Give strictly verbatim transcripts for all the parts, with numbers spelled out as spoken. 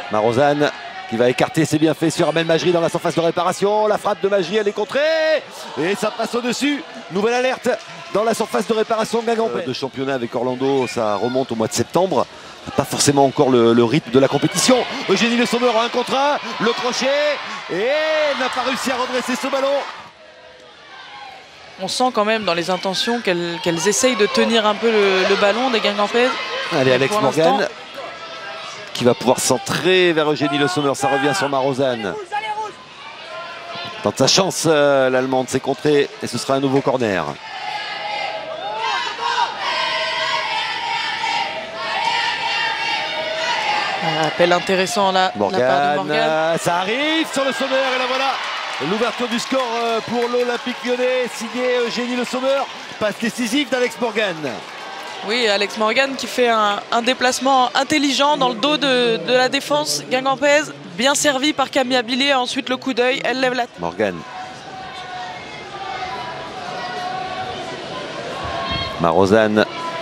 Marozane qui va écarter ses bienfaits sur Amel Majri dans la surface de réparation. La frappe de Majri, elle est contrée et ça passe au-dessus. Nouvelle alerte dans la surface de réparation de Guingampais. De championnat avec Orlando, ça remonte au mois de septembre. Pas forcément encore le, le rythme de la compétition. Eugénie Le Sommer en un contre un, le crochet et n'a pas réussi à redresser ce ballon. On sent quand même dans les intentions qu'elles qu'elles essayent de tenir un peu le, le ballon des Guingampais. Allez, Alex Morgan qui va pouvoir centrer vers Eugénie Le Sommer. Ça revient sur Marozane. Tente sa chance, euh, l'Allemande s'est contrée et ce sera un nouveau corner. Un appel intéressant là, Morgan, de la part de Morgan. Euh, ça arrive sur le Sommer et là voilà l'ouverture du score euh, pour l'Olympique Lyonnais, signé Eugénie Le Sommer. Passe décisive d'Alex Morgan. Oui, Alex Morgan qui fait un, un déplacement intelligent dans le dos de, de la défense guingampaise. Bien servi par Camille Abilé. Ensuite le coup d'œil, elle lève la tête. Morgan. Marozane.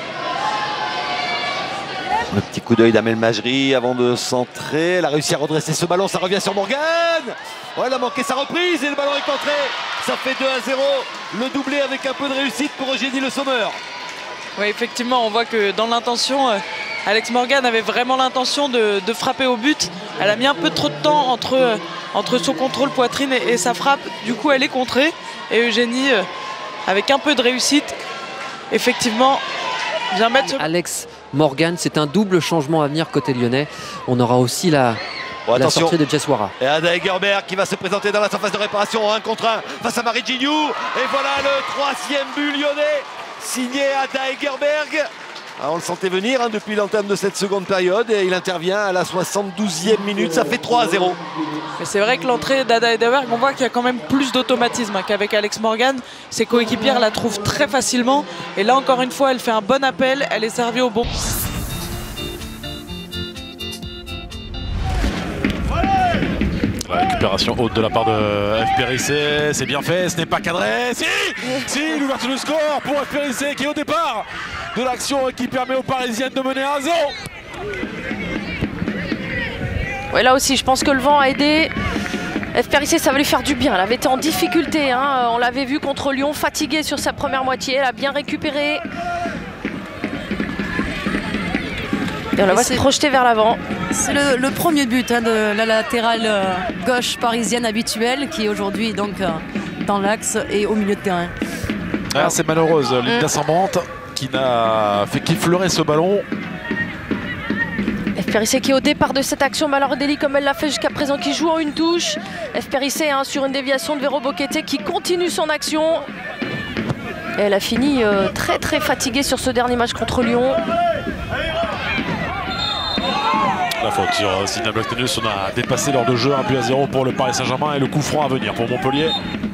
Le petit coup d'œil d'Amel Majri avant de centrer. Elle a réussi à redresser ce ballon. Ça revient sur Morgan. Ouais, elle a manqué sa reprise et le ballon est entré. Ça fait deux à zéro. Le doublé avec un peu de réussite pour Eugénie Le Sommer. Oui, effectivement, on voit que dans l'intention, euh, Alex Morgan avait vraiment l'intention de, de frapper au but. Elle a mis un peu trop de temps entre, euh, entre son contrôle poitrine et, et sa frappe. Du coup, elle est contrée. Et Eugénie, euh, avec un peu de réussite, effectivement, vient mettre ce... Alex Morgan, c'est un double changement à venir côté lyonnais. On aura aussi la, bon, la sortie de Jess Wara. Et Ada Egerberg qui va se présenter dans la surface de réparation en un contre un face à Marie Gignoux. Et voilà le troisième but lyonnais, signé Ada Egerberg. Ah, on le sentait venir hein, depuis l'entame de cette seconde période et il intervient à la soixante-douzième minute, ça fait trois à zéro. Mais c'est vrai que l'entrée d'Ada Egerberg, on voit qu'il y a quand même plus d'automatisme hein, qu'avec Alex Morgan. Ses coéquipières la trouvent très facilement. Et là encore une fois, elle fait un bon appel, elle est servie au bon. La récupération haute de la part de F P R I C, c'est bien fait, ce n'est pas cadré. Si, si, l'ouverture du score pour F P R I C qui est au départ de l'action qui permet aux Parisiennes de mener un zéro. Oui, là aussi, je pense que le vent a aidé. F P R I C, ça va lui faire du bien. Elle avait été en difficulté. Hein. On l'avait vu contre Lyon, fatiguée sur sa première moitié. Elle a bien récupéré. Et on la voit se projeter vers l'avant. C'est le, le premier but hein, de la latérale euh, gauche parisienne habituelle qui est aujourd'hui donc euh, dans l'axe et au milieu de terrain. Ah, c'est malheureuse, ligne descendante qui n'a fait qu'effleurer ce ballon. F P R I C qui est au départ de cette action, Mallardeli comme elle l'a fait jusqu'à présent, qui joue en une touche. F P R I C hein, sur une déviation de Vero Boquete qui continue son action. Et elle a fini euh, très très fatiguée sur ce dernier match contre Lyon. La faute sur Sina Blackstenius, on a dépassé l'heure de jeu, un but à zéro pour le Paris Saint-Germain et le coup franc à venir pour Montpellier.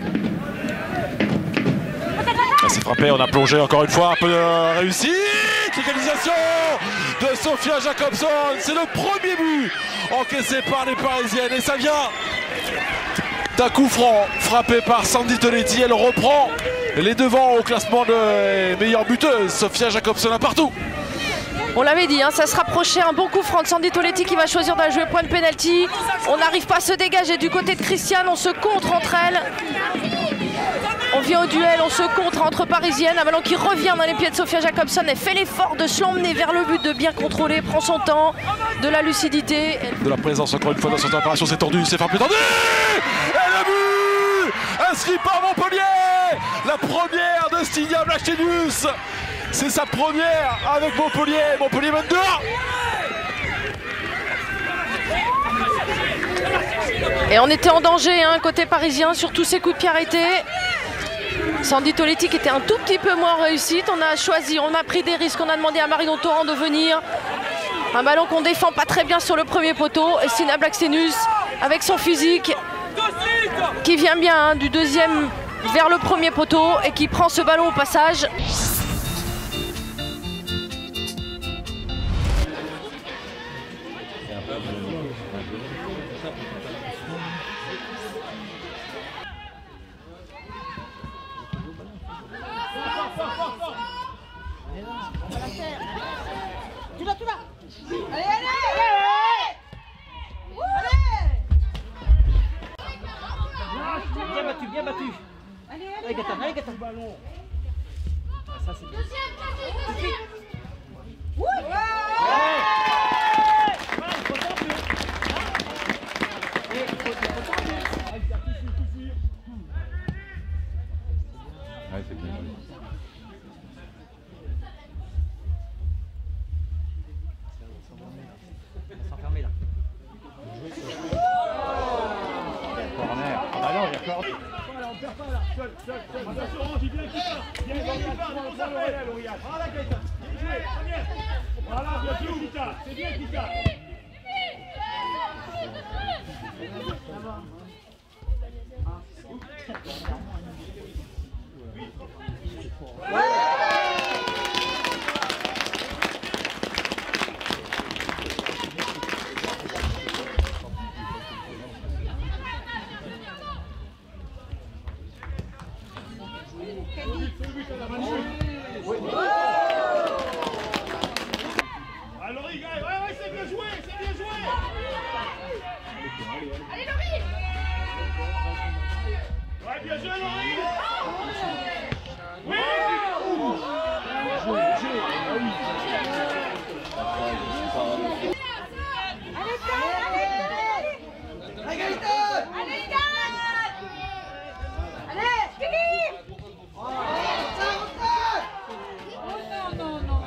C'est frappé, on a plongé encore une fois, un peu de réussite. Égalisation de Sophia Jacobson, c'est le premier but encaissé par les Parisiennes et ça vient d'un coup franc frappé par Sandy Toletti. Elle reprend les devants au classement des meilleures buteuses. Sophia Jacobson un partout. On l'avait dit, hein, ça se rapprochait, un bon coup franc de Sandy Toletti qui va choisir d'aller jouer point de pénalty. On n'arrive pas à se dégager du côté de Christiane, on se contre entre elles. On vient au duel, on se contre entre Parisiennes. Un ballon qui revient dans les pieds de Sophia Jacobson. Elle fait l'effort de se l'emmener vers le but, de bien contrôler, prend son temps, de la lucidité. De la présence encore une fois dans cette opération, c'est tendu, c'est frappé tendu. Et le but inscrit par Montpellier. La première de Stina Blackstenius. C'est sa première avec Montpellier. Montpellier vingt-deux. Et on était en danger, hein, côté parisien, sur tous ces coups de pied arrêtés. Sandy Toletti qui était un tout petit peu moins réussite. On a choisi, on a pris des risques. On a demandé à Marion Torrent de venir. Un ballon qu'on défend pas très bien sur le premier poteau. Et Stina Blackstenius avec son physique qui vient bien hein, du deuxième vers le premier poteau et qui prend ce ballon au passage. bien battu. Allez, allez, Gaëtan, allez, Gaëtan. Ah, ça, c'est bien. Ouais. Ouais. Ouais, c'est bien. On va s'enfermer là. Corner. Ah non, il y a corner. On perd pas là, seul, seul, seul. Attention, Orange, il vient qui part. Viens, viens, viens, viens, L'Oréal, L'Oréal. Voilà, Gaëtan. Bien joué, très bien. Voilà, bien joué, Kita. C'est bien, Kita. Alors, les gars, ouais, ouais, c'est bien joué, c'est bien joué. Allez, Laurie. Ouais, bien joué, Laurie. Oui. Allez, Gaëtan. Allez, Gaëtan. Allez, Philippe. Non, non, non.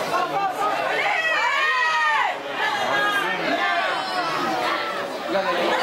Allez!